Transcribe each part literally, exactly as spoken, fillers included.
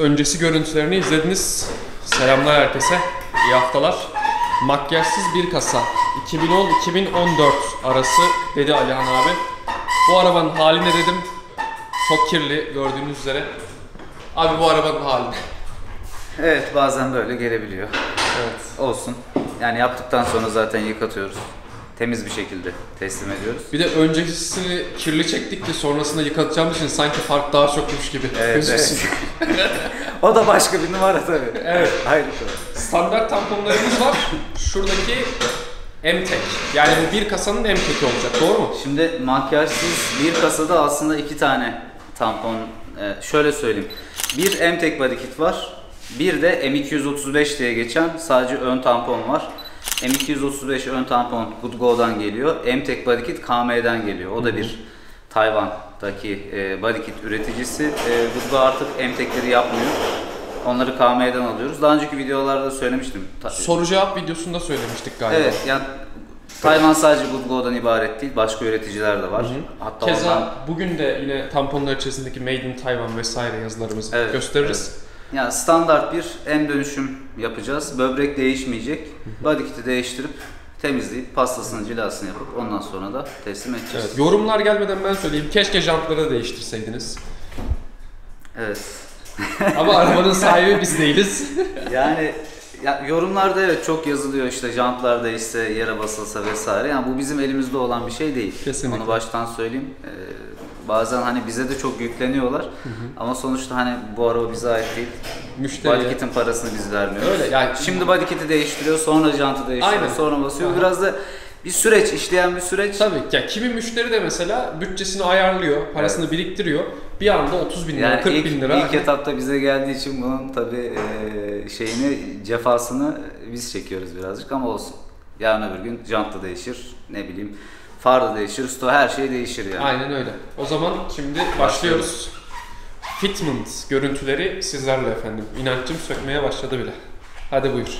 öncesi görüntülerini izlediniz. Selamlar herkese, iyi haftalar. Makyajsız bir kasa, iki bin on iki bin on dört arası dedi Alihan abi. Bu arabanın haline dedim, çok kirli gördüğünüz üzere. Abi bu arabanın hali. Evet, bazen böyle gelebiliyor. Evet. Olsun. Yani yaptıktan sonra zaten yıkatıyoruz. Temiz bir şekilde teslim ediyoruz. Bir de öncesini kirli çektik ki sonrasında yıkatacağımız için sanki fark daha çokmuş gibi Evet, gözüksün. evet. O da başka bir numara tabii. Evet. Hayır. Standart tamponlarımız var. Şuradaki M-Tek. Yani bu bir kasanın M-Tek'i olacak, doğru mu? Şimdi makyajsız bir kasada aslında iki tane tampon, e, şöyle söyleyeyim. Bir M-Tek body kit var. Bir de M iki yüz otuz beş diye geçen sadece ön tampon var. M iki yüz otuz beş ön tampon Goodgo'dan geliyor. M-Tek body kit K M'den geliyor. O da bir Tayvan'daki e, body kit üreticisi. E, Goodgo artık M-Tek'leri yapmıyor. Onları K M'den alıyoruz. Daha önceki videolarda söylemiştim. Soru cevap videosunda söylemiştik galiba. Evet, yani Tayvan sadece Goodgo'dan ibaret değil, başka üreticiler de var. Hı hı. Hatta Keza ondan... bugün de yine tamponlar içerisindeki Made in Taiwan vesaire yazılarımızı evet, gösteririz. Evet. Yani standart bir M dönüşüm yapacağız. Böbrek değişmeyecek. Body kit'i değiştirip temizleyip pastasını, cilasını yapıp ondan sonra da teslim edeceğiz. Evet, yorumlar gelmeden ben söyleyeyim. Keşke jantları da değiştirseydiniz. Evet. Ama arabanın sahibi biz değiliz. Yani ya, yorumlarda evet çok yazılıyor, işte jantlar değişse, yere basılsa vesaire. Yani bu bizim elimizde olan bir şey değil. Kesinlikle. Onu baştan söyleyeyim. Ee, bazen hani bize de çok yükleniyorlar. Hı hı. Ama sonuçta hani bu araba bize ait değil. Müşteriye. Body kit'in parasını biz vermiyoruz. Öyle yani. Şimdi body kit'i değiştiriyor, sonra jantı değiştiriyor, aynen, sonra basıyor. Aha. Biraz da bir süreç, işleyen bir süreç. Tabii ki. Yani kimi müşteri de mesela bütçesini ayarlıyor, parasını evet, biriktiriyor. Bir anda otuz bin lira, yani kırk ilk, bin lira. İlk etapta bize geldiği için bunun tabii e, şeyini, cefasını biz çekiyoruz birazcık ama olsun. Yarın öbür gün jant da değişir, ne bileyim far da değişir, sto her şey değişir yani. Aynen öyle. O zaman şimdi başlıyoruz. Fitment görüntüleri sizlerle efendim. İnanç'cığım sökmeye başladı bile. Hadi buyur.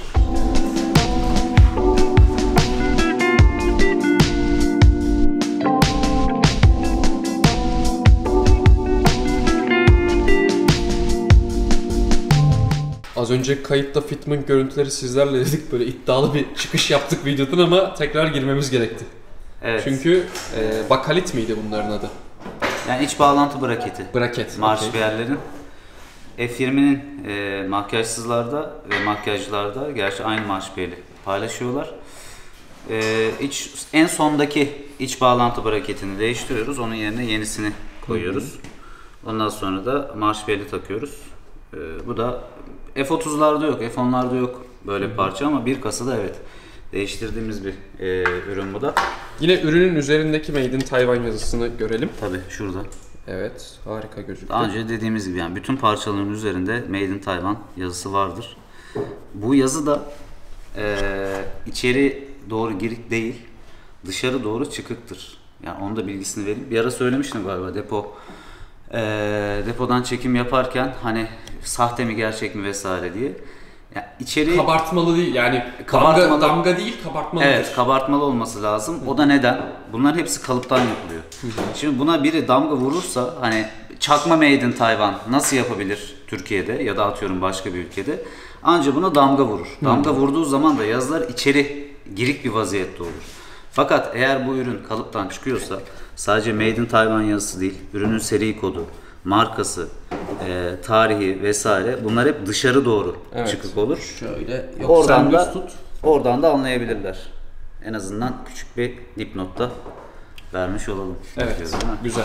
Az önce kayıtta fitment görüntüleri sizlerle dedik, böyle iddialı bir çıkış yaptık videodan ama tekrar girmemiz gerekti. Evet. Çünkü e, bakalit miydi bunların adı? Yani iç bağlantı braketi. Braket. Marşpiyerlerin. Okay. F yirminin e, makyajsızlarda ve makyajlarda gerçi aynı marşpiyeri paylaşıyorlar. E, iç, en sondaki iç bağlantı braketini değiştiriyoruz. Onun yerine yenisini koyuyoruz. Hı hı. Ondan sonra da marşpiyeri takıyoruz. E, bu da F otuzlarda yok, F onlarda yok böyle bir parça ama bir kasada evet değiştirdiğimiz bir e, ürün bu da. Yine ürünün üzerindeki Made in Taiwan yazısını görelim. Tabii şurada. Evet, harika gözüküyor. Daha önce dediğimiz gibi yani bütün parçaların üzerinde Made in Taiwan yazısı vardır. Bu yazı da e, içeri doğru girik değil, dışarı doğru çıkıktır. Yani onun da bilgisini vereyim. Bir ara söylemiştim galiba depo. E, depodan çekim yaparken hani sahte mi gerçek mi vesaire diye. Yani içeri kabartmalı değil yani damga, damga değil kabartmalıdır. Evet, kabartmalı olması lazım. Hı. O da neden? Bunların hepsi kalıptan yapılıyor. Hı. Şimdi buna biri damga vurursa hani çakma Made in Taiwan nasıl yapabilir Türkiye'de ya da atıyorum başka bir ülkede? Anca buna damga vurur. Hı. Damga vurduğu zaman da yazılar içeri girik bir vaziyette olur. Fakat eğer bu ürün kalıptan çıkıyorsa sadece Made in Taiwan yazısı değil, ürünün seri kodu, markası, e, tarihi vesaire bunlar hep dışarı doğru evet, çıkık olur. Şöyle yok, oradan da tut. Oradan da anlayabilirler. En azından küçük bir dipnotta vermiş olalım. Evet. Güzel.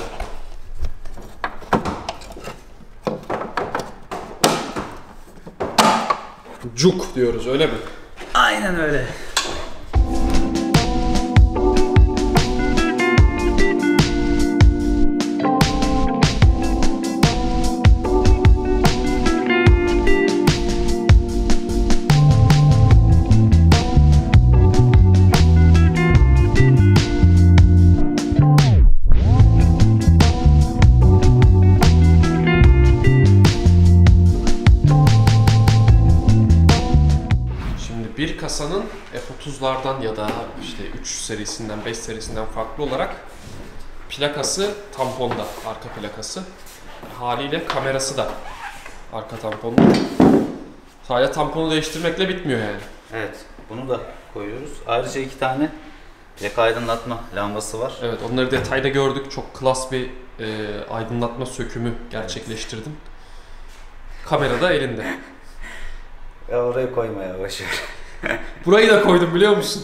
Cuk diyoruz öyle mi? Aynen öyle. Bir kasanın F otuzlardan ya da işte üç serisinden, beş serisinden farklı olarak plakası tamponda, arka plakası. Haliyle kamerası da arka tamponu. Sadece tamponu değiştirmekle bitmiyor yani. Evet, bunu da koyuyoruz. Ayrıca iki tane plaka aydınlatma lambası var. Evet, onları detayda gördük. Çok klas bir e, aydınlatma sökümü gerçekleştirdim. Kamera da elinde. Ya oraya koyma ya, boşver. Burayı da koydum biliyor musun?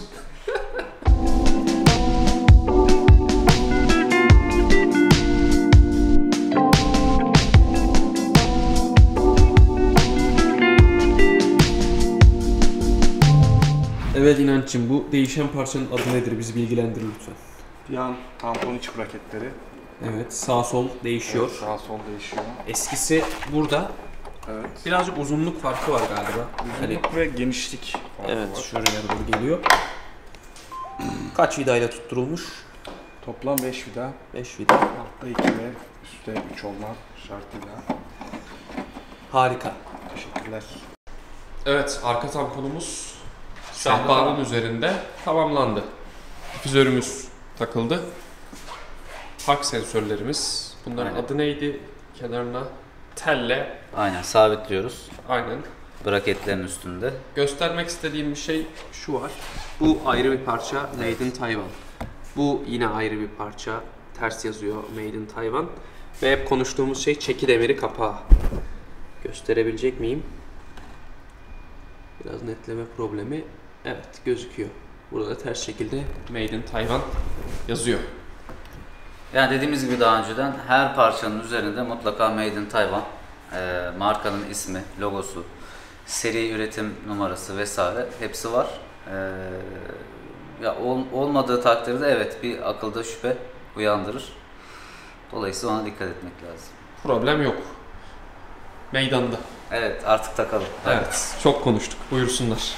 Evet İnanç'cığım, bu değişen parçanın adı nedir? Bizi bilgilendir lütfen. Yan tampon iç braketleri. Evet, sağ sol değişiyor. Evet, sağ sol değişiyor. Eskisi burada. Evet. Birazcık uzunluk farkı var galiba. Uzunluk ve genişlik farkı Evet, var. şuraya doğru geliyor. Kaç vidayla tutturulmuş? Toplam beş vida. beş vida. Altta iki ve üstte üç olma şartıyla. Harika. Teşekkürler. Evet, arka tamponumuz sehpanın üzerinde tamamlandı. Difüzörümüz takıldı. Park sensörlerimiz. Bunların Aynen. adı neydi? Kenarına telle. Aynen, sabitliyoruz. Aynen. Braketlerin üstünde. Göstermek istediğim bir şey şu var. Bu ayrı bir parça, Made in Taiwan. Bu yine ayrı bir parça, ters yazıyor Made in Taiwan. Ve hep konuştuğumuz şey çeki demiri kapağı. Gösterebilecek miyim? Biraz netleme problemi. Evet, gözüküyor. Burada da ters şekilde Made in Taiwan yazıyor. Yani dediğimiz gibi daha önceden her parçanın üzerinde mutlaka Made in Taiwan, e, markanın ismi, logosu, seri üretim numarası vesaire hepsi var. E, ya ol, olmadığı takdirde evet bir akılda şüphe uyandırır. Dolayısıyla ona dikkat etmek lazım. Problem yok. Meydanda. Evet, artık takalım. Evet, çok konuştuk. Buyursunlar.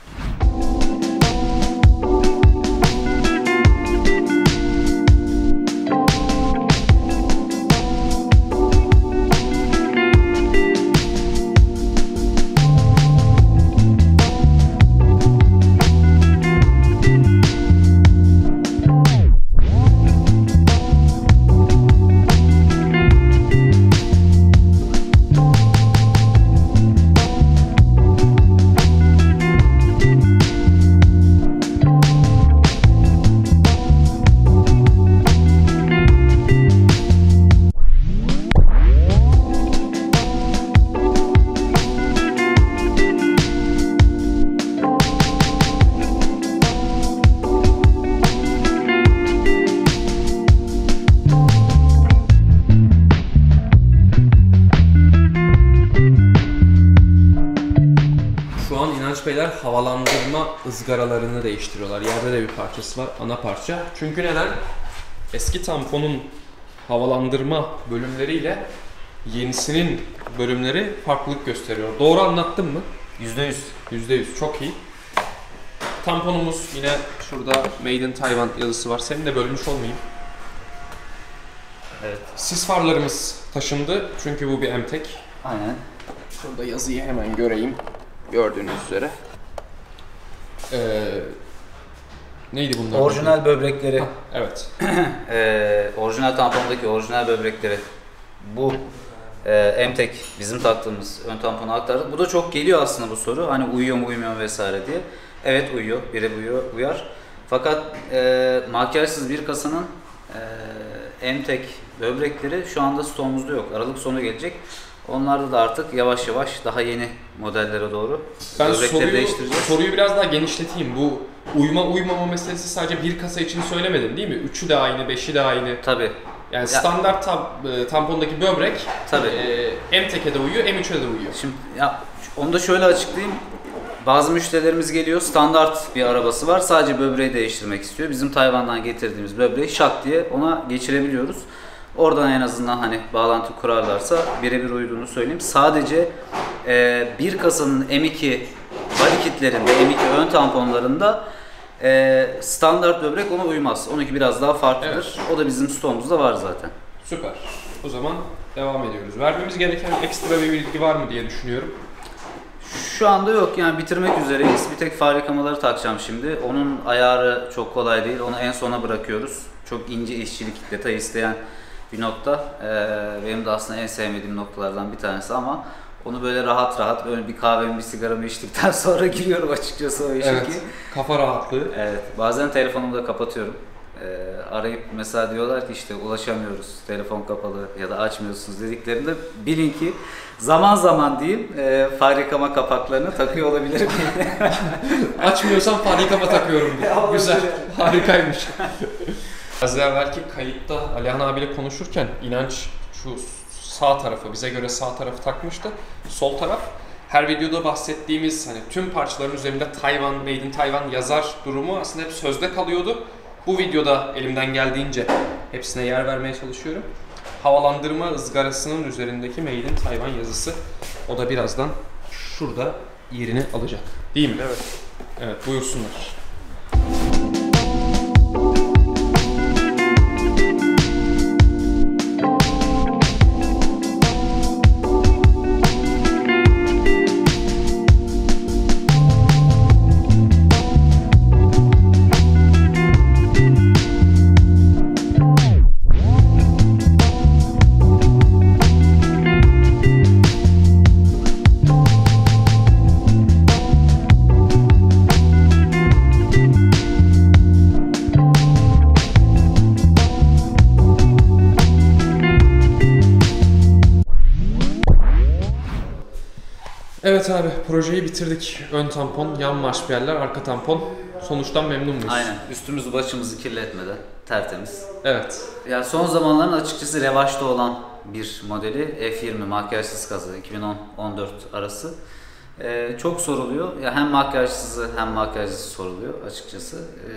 Beyler havalandırma ızgaralarını değiştiriyorlar. Yerde de bir parçası var, ana parça. Çünkü neden? Eski tamponun havalandırma bölümleriyle yenisinin bölümleri farklılık gösteriyor. Doğru anlattım mı? yüzde yüz. yüzde yüz, çok iyi. Tamponumuz yine şurada Made in Taiwan yazısı var. Seni de bölmüş olmayayım. Evet. Sis farlarımız taşındı çünkü bu bir Emtek. Aynen. Şurada yazıyı hemen göreyim. Gördüğünüz üzere. Ee, neydi bunlar? Orijinal böbrekleri. Ha, evet. Ee, orijinal tampondaki orijinal böbrekleri bu e, Emtek bizim taktığımız ön tampona aktardık. Bu da çok geliyor aslında bu soru. Hani uyuyor mu uyumuyor mu vesaire diye. Evet uyuyor. Biri uyuyor, uyar. Fakat e, makyajsız bir kasanın e, Emtek böbrekleri şu anda stoğumuzda yok. Aralık sonu gelecek. Onlarda da artık yavaş yavaş daha yeni modellere doğru Ben böbrekleri soruyu, değiştireceğiz. soruyu biraz daha genişleteyim. Bu uyuma uymama meselesi sadece bir kasa için söylemedin değil mi? Üçü de aynı, beşi de aynı. Tabii. Yani Ya- standart tam, e, tampondaki böbrek Tabii. e, M Tek'e de uyuyor, M üç'e de uyuyor. Şimdi ya onu da şöyle açıklayayım. Bazı müşterilerimiz geliyor, standart bir arabası var, sadece böbreği değiştirmek istiyor. Bizim Tayvan'dan getirdiğimiz böbreği şak diye ona geçirebiliyoruz. Oradan en azından hani bağlantı kurarlarsa birebir uyduğunu söyleyeyim. Sadece e, bir kasanın M iki body kitlerinde, M iki ön tamponlarında e, standart böbrek ona uymaz. Onunki biraz daha farklıdır. O da bizim stoğumuzda var zaten. Süper. O zaman devam ediyoruz. Vermemiz gereken ekstra bir bilgi var mı diye düşünüyorum. Şu anda yok, yani bitirmek üzereyiz. Bir tek far yıkamaları takacağım şimdi. Onun ayarı çok kolay değil. Onu en sona bırakıyoruz. Çok ince işçilik, detay isteyen bir nokta. Ee, benim de aslında en sevmediğim noktalardan bir tanesi ama Onu böyle rahat rahat böyle bir kahvemi bir sigaramı içtikten sonra giriyorum açıkçası o işe Evet. ki. Kafa rahatlığı. Evet. Bazen telefonumu da kapatıyorum. Ee, arayıp mesela diyorlar ki işte ulaşamıyoruz, telefon kapalı ya da açmıyorsunuz dediklerinde bilin ki zaman zaman diyeyim e, fare yıkama kapaklarını takıyor olabilirim. Açmıyorsam fare yıkama takıyorum diye. Ya, Güzel. olabilir. Harikaymış. Az evvelki kayıtta Alihan abiyle konuşurken İnanç şu sağ tarafı, bize göre sağ tarafı takmıştı. Sol taraf her videoda bahsettiğimiz hani tüm parçaların üzerinde Tayvan, Made in Taiwan yazar durumu aslında hep sözde kalıyordu. Bu videoda elimden geldiğince hepsine yer vermeye çalışıyorum. Havalandırma ızgarasının üzerindeki Made in Taiwan yazısı. O da birazdan şurada yerini alacak. Değil mi? Evet. Evet, buyursunlar. Evet abi, projeyi bitirdik. Ön tampon, yan marşpiyerler, arka tampon. Sonuçtan memnun muyuz? Aynen. Üstümüzü başımızı kirletmeden tertemiz. Evet. Yani son zamanların açıkçası revaçta olan bir modeli F yirmi makyajsız kasa iki bin on on dört arası. Ee, çok soruluyor. Ya hem makyajsızı hem makyajlısı soruluyor açıkçası. Ee,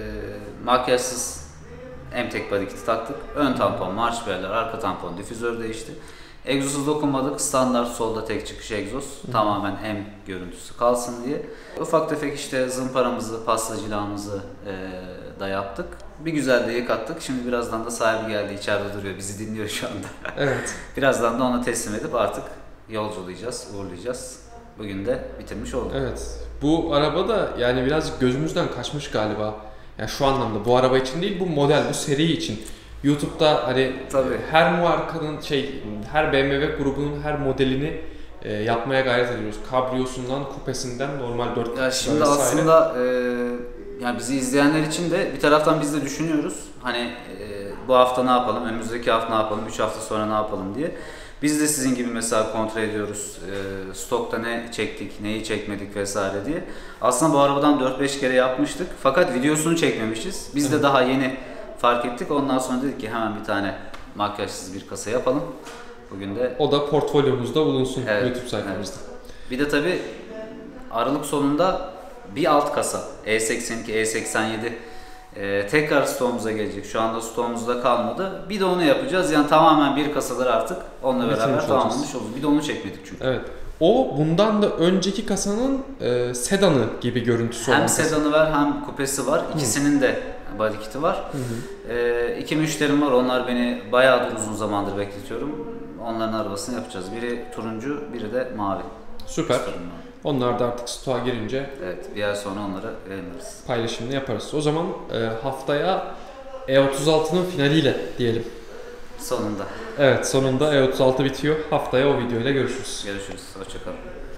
makyajsız M-Tek body kit'i taktık. Ön tampon, marşpiyerler, arka tampon, difüzör değişti. Egzozu dokunmadık. Standart solda tek çıkış egzoz. Hı. Tamamen M görüntüsü kalsın diye. Ufak tefek işte zımparamızı, pastacılağımızı e, da yaptık. Bir güzel de yıkattık. Şimdi birazdan da sahibi geldi. İçeride duruyor. Bizi dinliyor şu anda. Evet. Birazdan da ona teslim edip artık yolculayacağız, uğurlayacağız. Bugün de bitirmiş olduk. Evet. Bu araba da yani biraz gözümüzden kaçmış galiba. Yani şu anlamda bu araba için değil, bu model, bu seri için. YouTube'da hani Tabii. her markanın şey, her B M W grubunun her modelini e, yapmaya gayret ediyoruz. Kabriyosundan, kupesinden, normal dört Ya şimdi vesaire. aslında e, yani bizi izleyenler için de bir taraftan biz de düşünüyoruz. Hani e, bu hafta ne yapalım, önümüzdeki hafta ne yapalım, üç hafta sonra ne yapalım diye. Biz de sizin gibi mesela kontrol ediyoruz. E, stokta ne çektik, neyi çekmedik vesaire diye. Aslında bu arabadan dört beş kere yapmıştık. Fakat videosunu çekmemişiz. Biz de daha yeni fark ettik. Ondan sonra dedik ki hemen bir tane makyajsız bir kasa yapalım. Bugün de o da portfolyomuzda bulunsun, evet, YouTube sayfamızda. Evet. Bir de tabii Aralık sonunda bir alt kasa E seksen iki, E seksen yedi e, tekrar stoğumuza gelecek. Şu anda stoğumuzda kalmadı. Bir de onu yapacağız. Yani tamamen bir kasalar artık onunla Bitirmiş beraber olacağız. tamamlamış olacağız. Bir de onu çekmedik çünkü. Evet. O bundan da önceki kasanın e, sedanı gibi görüntüsü olan Hem kasa. sedanı var hem kupesi var. İkisinin de body kit'i var. Hı hı. E, iki müşterim var. Onlar beni bayağıdır uzun zamandır bekletiyorum. Onların arabasını yapacağız. Biri turuncu, biri de mavi. Süper. İsterim ben. Onlar da artık stoğa girince Evet, bir ay sonra onları yayınlarız. paylaşımını yaparız. O zaman e, haftaya E otuz altının finaliyle diyelim. Sonunda. Evet, sonunda E otuz altı bitiyor. Haftaya o videoyla görüşürüz. Görüşürüz. Hoşça kalın.